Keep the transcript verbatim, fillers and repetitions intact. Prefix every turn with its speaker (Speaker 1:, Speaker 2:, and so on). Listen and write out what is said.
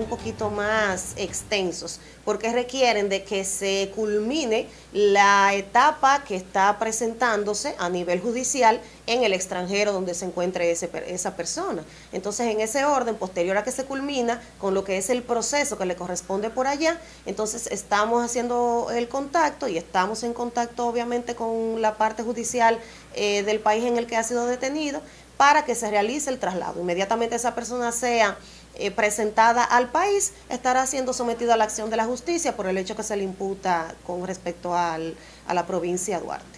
Speaker 1: poquito más extensos, porque requieren de que se culmine la etapa que está presentándose a nivel judicial en el extranjero donde se encuentre ese, esa persona. Entonces, en ese orden, posterior a que se culmina con lo que es el proceso que le corresponde por allá, entonces estamos haciendo el contacto y estamos en contacto obviamente con la parte judicial eh, del país en el que ha sido detenido para que se realice el traslado. Inmediatamente esa persona sea eh, presentada al país, estará siendo sometida a la acción de la justicia por el hecho que se le imputa con respecto al, a la provincia de Duarte.